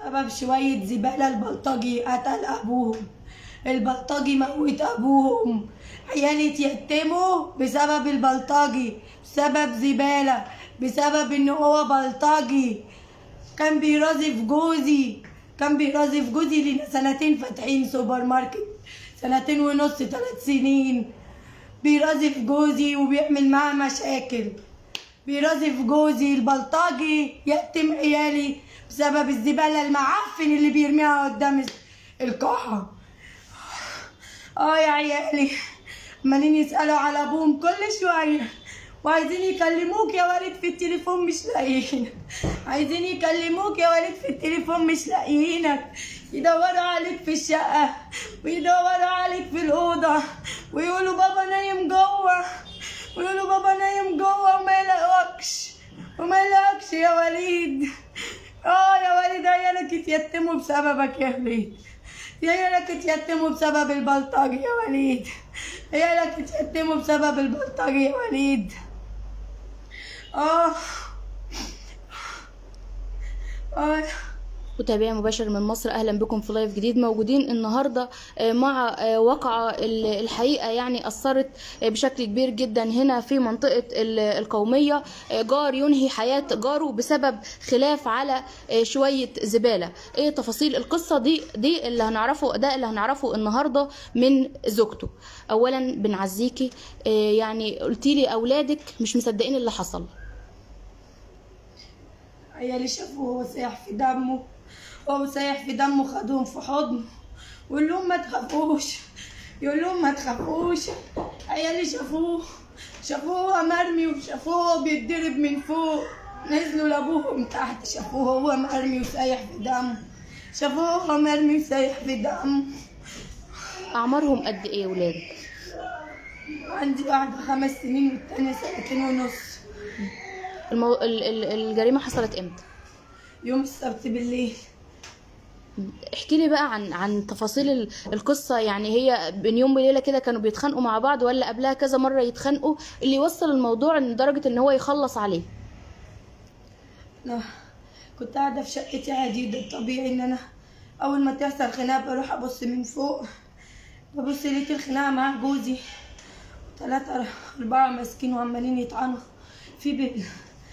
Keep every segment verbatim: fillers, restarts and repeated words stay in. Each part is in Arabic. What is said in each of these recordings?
بسبب شوية زبالة البلطجي قتل أبوهم، البلطجي موت أبوهم، عيالي اتيتموا بسبب البلطجي، بسبب زبالة، بسبب إن هو بلطجي. كان بيرازف جوزي، كان بيرازف جوزي لنا سنتين فاتحين سوبر ماركت، سنتين ونص ثلاث سنين بيرازف جوزي وبيعمل معاه مشاكل، بيرازف جوزي البلطجي يتم عيالي بسبب الزبالة المعفن اللي بيرميها قدام القاعة. اه يا عيالي عمالين يسألوا على ابوهم كل شوية وعايزين يكلموك يا ولد في التليفون مش لاقيينك، عايزين يكلموك يا ولد في التليفون مش لاقيينك، يدوروا عليك في الشقة ويدوروا عليك في الأوضة ويقولوا بابا نايم جوه، ويقولوا بابا نايم جوه وما يلاقوكش وما يلاقوكش يا وليد. اه يا وليد عيالك اتيتموا بسببك يا وليد، عيالك اتيتموا بسبب البلطجي يا وليد، عيالك اتيتموا بسبب البلطجي يا وليد. اه اه متابعي مباشر من مصر، اهلا بكم في لايف جديد. موجودين النهارده مع واقعه الحقيقه يعني اثرت بشكل كبير جدا هنا في منطقه القوميه. جار ينهي حياه جاره بسبب خلاف على شويه زباله. ايه تفاصيل القصه دي؟ دي اللي هنعرفه، ده اللي هنعرفه النهارده من زوجته. اولا بنعزيكي، يعني قلتي لي اولادك مش مصدقين اللي حصل. عيالي شافوه وهو سايح في دمه، وهو سايح في دمه خدوهم في حضنه وقول لهم ما تخافوش، يقول لهم ما تخافوش. عيالي شافوه شافوه مرمي وشافوه بيتضرب من فوق، نزلوا لابوهم تحت شافوه هو مرمي وسايح في دمه، شافوه هو مرمي وسايح في دمه. اعمارهم قد ايه ولادك؟ عندي واحده خمس سنين والتانيه سنتين ونص. المو... ال... ال... الجريمه حصلت امتى؟ يوم السبت بالليل. احكي لي بقى عن عن تفاصيل القصه، يعني هي بين يوم وليله كده كانوا بيتخانقوا مع بعض ولا قبلها كذا مره يتخانقوا اللي يوصل الموضوع لدرجه ان هو يخلص عليه؟ انا كنت قاعده في شقتي عادي، ده الطبيعي ان انا اول ما تحصل خناقه بروح ابص من فوق، ببص لقيت الخناقه مع جوزي ثلاثة أربعة ماسكين وعمالين يطعنوا في بال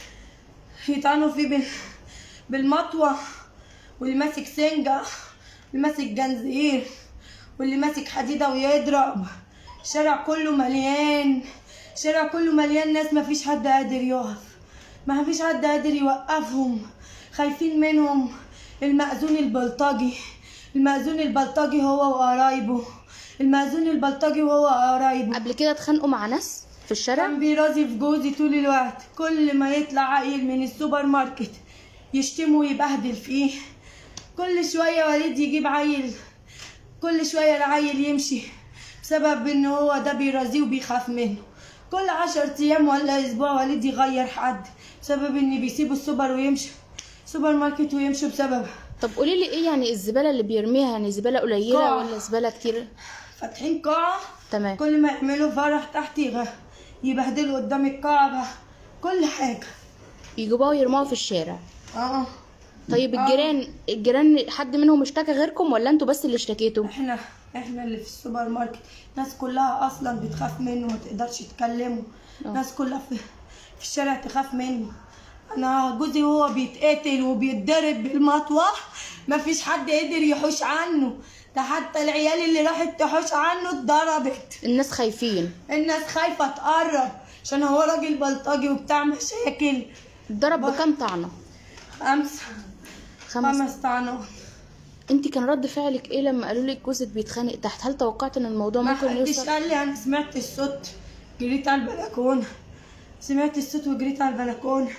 يطعنوا في بال بالمطوة، واللي ماسك سنجة واللي ماسك جنزير واللي ماسك حديدة ويضرب. الشارع كله مليان، الشارع كله مليان ناس، مفيش حد قادر يقف، مفيش حد قادر يوقفهم، خايفين منهم. المأذون البلطجي، المأذون البلطجي هو وقرايبه، المأذون البلطجي وهو وقرايبه. قبل كده اتخانقوا مع ناس في الشارع؟ كان بيرازف جوزي طول الوقت، كل ما يطلع عيل من السوبر ماركت يشتمه ويبهدل فيه. كل شويه وليد يجيب عيل، كل شويه العيل يمشي بسبب ان هو ده بيرازيه وبيخاف منه. كل عشر ايام ولا اسبوع وليد يغير حد بسبب ان بيسيبوا السوبر ويمشوا سوبر ماركت ويمشوا بسبب. طب قولي لي ايه يعني الزباله اللي بيرميها؟ يعني زباله قليله قاع. ولا زباله كتير؟ فاتحين قاعه، تمام. كل ما يعملوا فرح تحت يبهدلوا قدام القاعه، كل حاجه يجيبوها ويرموها في الشارع. اه طيب الجيران، آه. الجيران حد منهم اشتكى غيركم ولا انتوا بس اللي اشتكيتوا؟ احنا احنا اللي في السوبر ماركت، الناس كلها اصلا بتخاف منه، ما تقدرش تكلمه. الناس كلها في, في الشارع تخاف منه. انا جوزي هو بيتقتل وبيتضرب بالمطوه، مفيش حد قدر يحوش عنه، ده حتى العيال اللي راحت تحوش عنه اتضربت. الناس خايفين، الناس خايفه تقرب عشان هو راجل بلطجي وبتاع مشاكل. اتضرب بكام طعنه؟ خمسه خمس, خمس طعنات. انت كان رد فعلك ايه لما قالوا لك جوزك بيتخانق تحت؟ هل توقعت ان الموضوع ممكن يوصل؟ ما قال لي، انا سمعت الصوت جريت على البلكونه، سمعت الصوت وجريت على البلكونه.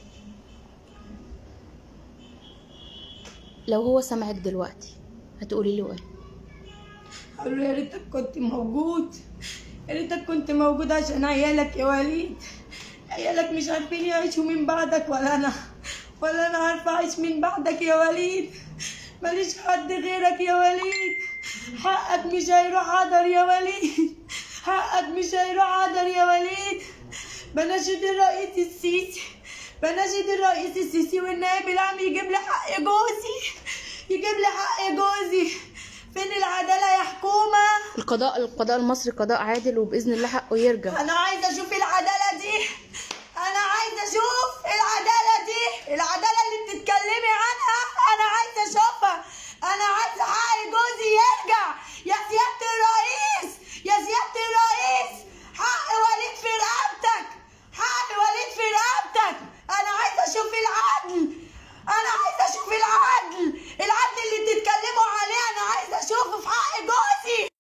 لو هو سمعك دلوقتي هتقولي له ايه؟ هقول له يا ريتك كنت موجود، يا ريتك كنت موجود عشان عيالك يا وليد. عيالك مش عارفين يعيشوا من بعدك، ولا انا ولا انا عارفه اعيش من بعدك يا وليد. ماليش حد غيرك يا وليد، حقك مش هيروح هدر يا وليد، حقك مش هيروح هدر يا وليد. بناشد الرئيس السيسي، بناشد الرئيس السيسي والنائب العام يجيب لي حق جوزي، يجيب لي حق جوزي. فين العدالة يا حكومة؟ القضاء القضاء المصري قضاء عادل وبإذن الله حقه يرجع. أنا عايزة أشوف العدالة دي، أنا عايزة أشوف العدالة دي، العدالة اللي بتتكلمي عنها أنا عايزة أشوفها. أنا عايزة حق جوزي يرجع يا سيادة الرئيس، يا سيادة الرئيس. حق وليد في رقبتك، حق وليد في رقبتك. أنا عايزة أشوف العدل، أنا عايزة أشوف العدل، العدل اللي بتتكلموا عليه أنا عايزة أشوفه في حق جوزي.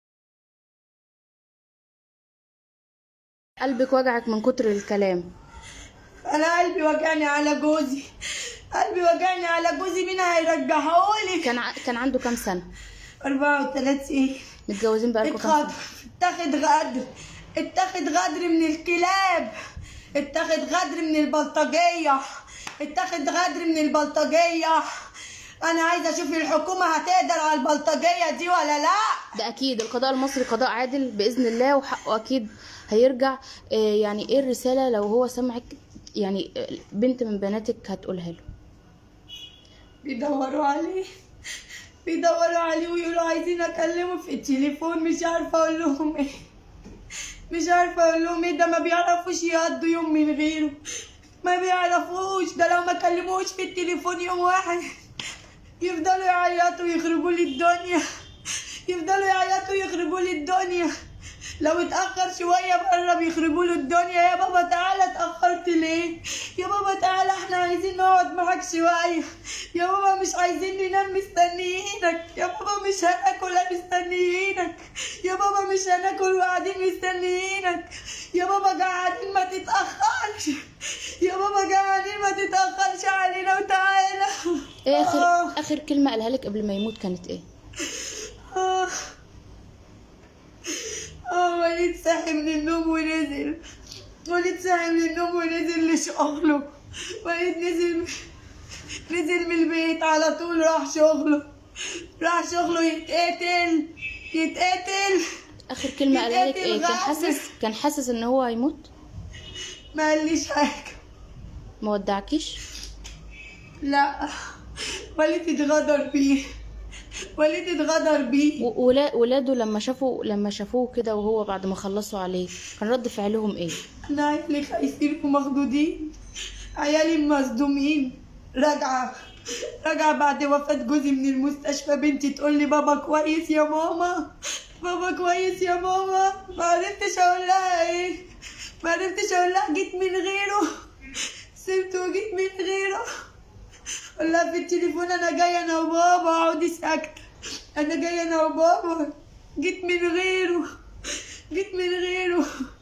قلبك وجعك من كتر الكلام. انا قلبي وجعني على جوزي، قلبي وجعني على جوزي. مين هيرجعهولي؟ كان ع... كان عنده كام سنه؟ أربعة وثلاثين. متجوزين بقالكم كام سنه؟ اتاخد غدر، اتاخد غدر من الكلاب، اتاخد غدر من البلطجيه، اتاخد غدر من البلطجيه. انا عايزه اشوف الحكومه هتقدر على البلطجيه دي ولا لا. ده اكيد القضاء المصري قضاء عادل باذن الله وحقه اكيد هيرجع. يعني ايه الرساله لو هو سمعك، يعني بنت من بناتك هتقولها له؟ بيدوروا عليه، بيدوروا عليه ويقولوا عايزين اكلمه في التليفون. مش عارفه اقول لهم ايه، مش عارفه اقول لهم ايه. ده ما بيعرفوش يقضوا يوم من غيره، ما بيعرفوش. ده لو ما كلموش في التليفون يوم واحد يفضلوا يعيطوا ويخربوا لي الدنيا، يفضلوا يعيطوا ويخربوا لي الدنيا. لو اتأخر شوية بره بيخربوا له الدنيا. يا بابا تعالى، اتأخرت ليه؟ يا بابا تعالى، احنا عايزين نقعد معاك شوية. يا بابا مش عايزين ننام مستنيينك. يا بابا مش هناكل مستنيينك. يا بابا مش هناكل وقاعدين مستنيينك. يا بابا جعانين ما تتأخرش. يا بابا جعانين ما تتأخرش علينا وتعالى. ايه اخر آه. اخر كلمة قالها لك قبل ما يموت كانت ايه؟ آه. اه وليد صحي من النوم ونزل، وليد صحي من النوم ونزل لشغله. وليد نزل نزل من البيت على طول، راح شغله، راح شغله يتقتل يتقتل. اخر كلمة قالها لك ايه؟ كان حاسس كان حاسس ان هو هيموت؟ ما قاليش حاجة. ما ودعكيش؟ لا، وليد اتغدر بيه، وليد اتغدر بيه. ولاده لما شافوا لما شافوه كده وهو بعد ما خلصوا عليه كان رد فعلهم ايه؟ انا عيالي خايفين ومخدودين، عيالي مصدومين. راجعه راجعه بعد وفاه جوزي من المستشفى، بنتي تقول لي بابا كويس يا ماما، بابا كويس يا ماما. ما عرفتش اقول لها ايه، ما عرفتش اقول لها جيت من غيره، سبته وجيت من غيره. قول لها في التليفون انا جايه انا وبابا، اقعدي ساكته، انا جايه انا وبابا، جيت من غيره، جيت من غيره،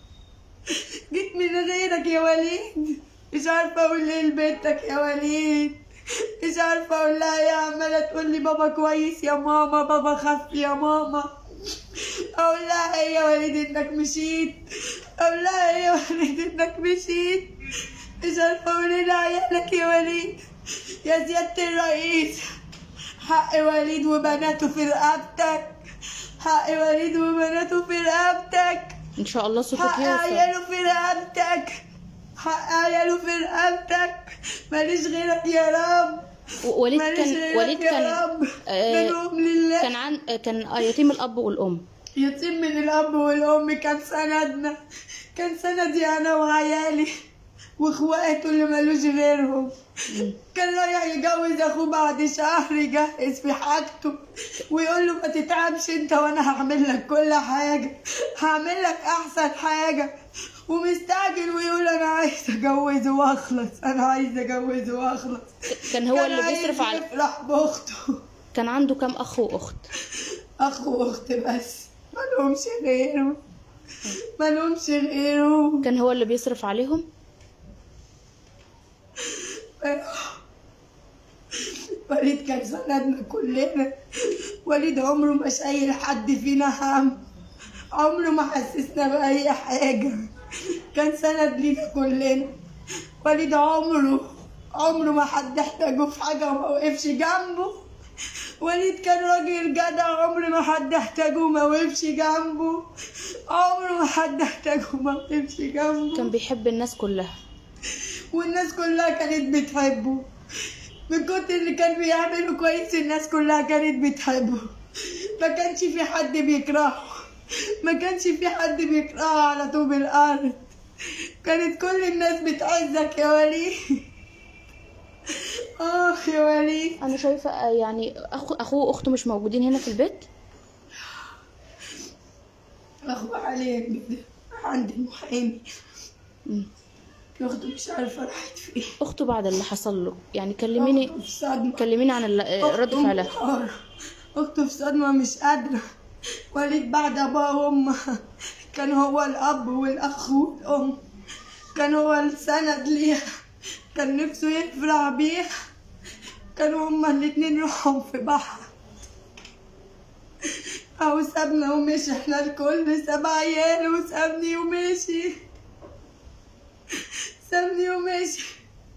جيت من غيرك يا وليد. مش عارفه اقول ايه لبنتك يا وليد، مش عارفه اقول لها ايه. عماله تقول لي بابا كويس يا ماما، بابا خف يا ماما. اقول لها ايه يا وليد انك مشيت، اقول لها ايه يا وليد انك مشيت. مش عارفه اقول ايه لعيالك يا وليد. يا سيادة الرئيس، حق وليد وبناته في رقبتك، حق وليد وبناته في رقبتك. ان شاء الله صوتك حق يوصل. عياله في رقبتك، حق عياله في رقبتك. ماليش غيرك يا رب. وليد كان وليد كان آه لله. كان عن كان يتيم الاب والام. يتيم من الاب والام، كان سندنا، كان سندي انا وعيالي واخواته اللي مالوش غيرهم. كان رايح يجوز اخوه بعد شهر، يجهز في حاجته ويقول له ما تتعبش انت وانا هعمل لك كل حاجه، هعمل لك احسن حاجه. ومستعجل ويقول انا عايز اجوزه واخلص، انا عايز اجوزه واخلص. كان هو كان اللي بيصرف على يفرح باخته. كان عنده كام اخ واخت؟ اخ واخت بس، مالهمش غيره، مالهمش غيره. كان هو اللي بيصرف عليهم؟ وليد كان سندنا كلنا. وليد عمره ما شايل حد فينا هم، عمره ما حسسنا بأي حاجة، كان سند لينا كلنا. وليد عمره عمره ما حد احتاجه في حاجة وما وقفش جنبه. وليد كان راجل جدع، عمره ما حد احتاجه وما وقفش جنبه، عمره ما حد احتاجه وما وقفش جنبه. كان بيحب الناس كلها والناس كلها كانت بتحبه. من كتر اللي كان بيعمله كويس الناس كلها كانت بتحبه، ما كانش في حد بيكرهه، ما كانش في حد بيكرهه على طوب الارض، كانت كل الناس بتعزك يا وليد. اخ يا وليد. انا شايفه آه، يعني أخو اخوه واخته مش موجودين هنا في البيت. اخوه حاليا عند المحامي، مم. اخته مش عارفه راحت فين. اخته بعد اللي حصل له يعني كلميني اخته في صدمه، كلميني عن ال- آه، رد أخته فعلها. منهارة. اخته في صدمه مش قادره. وليد بعد ابوها وامها كان هو الاب والاخ والام، كان هو السند ليها، كان نفسه يفرح بيها، كانوا هما الاتنين روحهم في بحر. اهو سابنا ومشي، احنا الكل ساب عياله وسابني ومشي، سابني ومشي.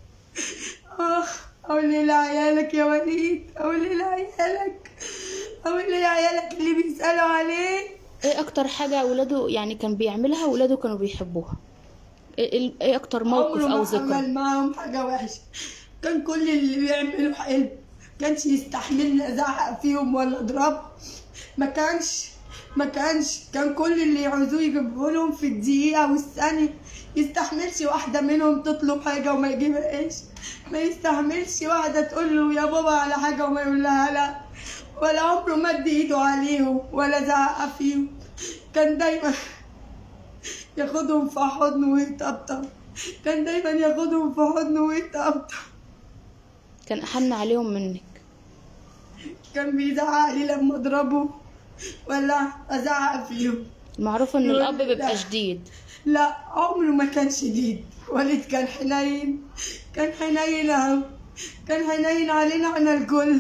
اخ قولي لعيالك يا وليد، قولي لعيالك، قولي لعيالك اللي بيسألوا عليه. ايه اكتر حاجه ولاده يعني كان بيعملها ولاده كانوا بيحبوها؟ ايه إيه اكتر موقف عمره او ما ذكرى؟ عمل معاهم حاجة وحشة، كان كل اللي بيعملوا حلو، كانش يستحملني ازعق فيهم ولا اضربهم، ما كانش ما كانش كان كل اللي يعوزوه يجيبوه لهم في الدقيقة والثانية، يستحملش واحدة منهم تطلب حاجة وما يجيبهاش، ما يستحملش واحدة تقول له يا بابا على حاجة وما يقول لها لا، ولا عمره مد ايده عليهم ولا زعق فيهم، كان دايما ياخدهم في حضنه ويطبطب، كان دايما ياخدهم في حضنه ويطبطب. كان احن عليهم منك. كان بيزعق لي لما اضربه ولا ازعق فيهم. معروف ان يقول الاب بيبقى لا. شديد. لا عمره ما كان شديد، وليد كان حنين، كان حنين اهو، كان حنين علينا احنا الكل.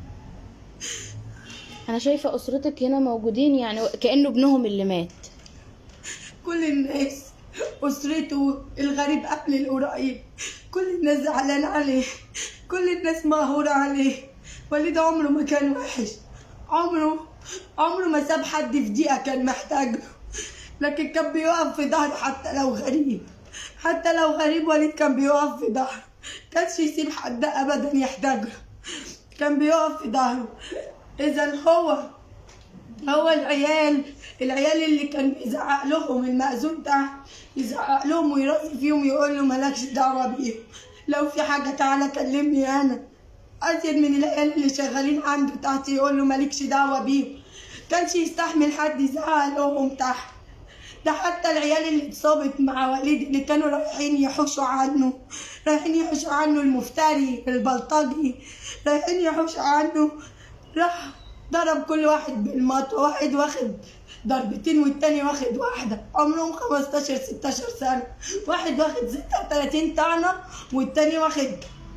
انا شايفه اسرتك هنا موجودين يعني كانه ابنهم اللي مات. كل الناس اسرته، الغريب قبل القريب، كل الناس زعلان عليه، كل الناس مقهورة عليه. وليد عمره ما كان وحش، عمره عمره ما ساب حد في دقيقة كان محتاجه، لكن كان بيقف في ظهره حتى لو غريب، حتى لو غريب وليد كان بيقف في ظهره، كانش يسيب حد ابدا يحتاجه، كان بيقف في ظهره. اذا هو هو العيال العيال اللي كان بيزعق لهم المأذون تحت، يزعق لهم ويرازي فيهم يقول له مالكش دعوه بيهم، لو في حاجه تعالى كلمني انا، ازيد من العيال اللي شغالين عنده تحت يقول له مالكش دعوه بيهم، كانش يستحمل حد يزعق لهم تحت. ده حتى العيال اللي اتصابت مع وليد اللي كانوا رايحين يحوشوا عنه، رايحين يحوشوا عنه المفتري البلطجي، رايحين يحوشوا عنه، راح ضرب كل واحد بالمطوة، واحد واخد ضربتين والتاني واخد واحدة، عمرهم خمستاشر ستاشر سنة، واحد واخد ستة وتلاتين طعنة والتاني واخد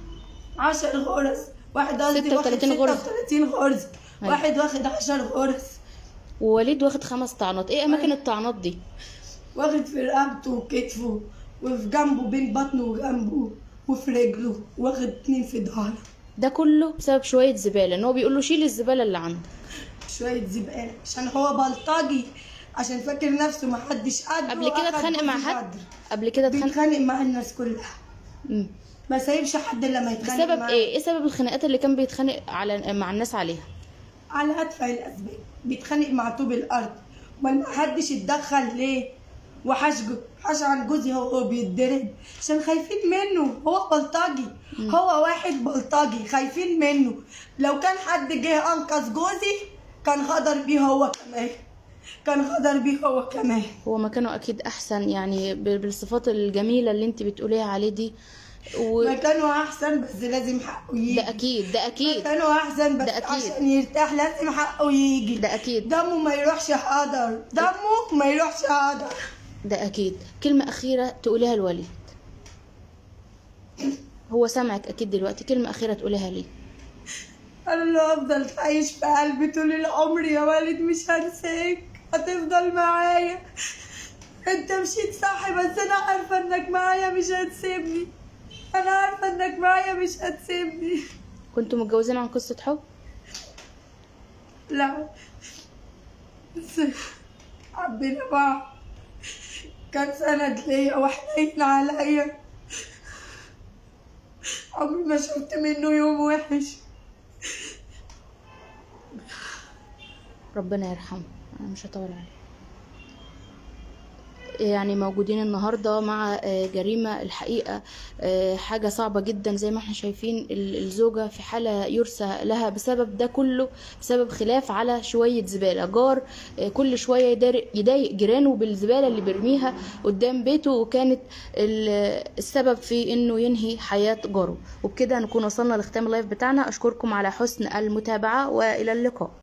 عشر غرز، واحد قصدي واخد ستة وتلاتين غرز، واحد واخد عشر غرز. ووليد واخد خمس طعنات. ايه اماكن الطعنات دي؟ واخد في رقبته وكتفه وفي جنبه بين بطنه وجنبه وفي رجله، واخد اتنين في ظهره. ده كله بسبب شويه زباله، ان هو بيقول له شيل الزباله اللي عندك. شويه زباله عشان هو بلطجي، عشان فاكر نفسه محدش قدره. قبل كده اتخانق مع حد؟ قبل كده اتخانق بيتخانق مع الناس كلها. امم ما سايبش حد لما يتخانق. بسبب معاه. ايه؟ ايه سبب الخناقات اللي كان بيتخانق على مع الناس عليها؟ على ادفع الاسباب، بيتخانق مع طوب الارض، ما حدش يتدخل ليه؟ وحشجه حش عن جوزي هو بيتضرب عشان خايفين منه، هو بلطجي، هو واحد بلطجي خايفين منه، لو كان حد جه انقذ جوزي كان غدر بيه هو كمان، كان غدر بيه هو كمان. هو مكانه اكيد احسن يعني بالصفات الجميله اللي انت بتقوليها عليه دي و... مكانه احسن بس لازم حقه يجي. ده اكيد ده اكيد مكانه احسن بس أكيد. عشان يرتاح لازم حقه يجي. ده اكيد. دمه ما يروحش حاضر، دمه ما يروحش حاضر. ده اكيد. كلمه اخيره تقوليها لوليد، هو سامعك اكيد دلوقتي، كلمه اخيره تقوليها ليه؟ انا اللي هفضل عايش في قلبي طول العمر يا والد، مش هنساك، هتفضل معايا. انت مشيت صح بس انا عارفه انك معايا مش هتسيبني، انا عارفه انك معايا مش هتسيبني. كنتوا متجوزين عن قصه حب؟ لا بس حبينا بعض، كان سند ليا وحنين عليا، عمري ما شفت منه يوم وحش. ربنا يرحمه، انا مش هطول عليه. يعني موجودين النهارده مع جريمه الحقيقه حاجه صعبه جدا، زي ما احنا شايفين الزوجه في حاله يرثى لها بسبب ده كله، بسبب خلاف على شويه زباله. جار كل شويه يضايق جيرانه بالزباله اللي بيرميها قدام بيته، وكانت السبب في انه ينهي حياه جاره. وبكده نكون وصلنا لختام اللايف بتاعنا. اشكركم على حسن المتابعه والى اللقاء.